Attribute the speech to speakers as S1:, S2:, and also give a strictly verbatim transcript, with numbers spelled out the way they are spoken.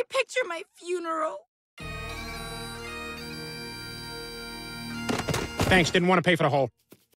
S1: they picture my funeral.
S2: Thanks, didn't want to pay for the hole.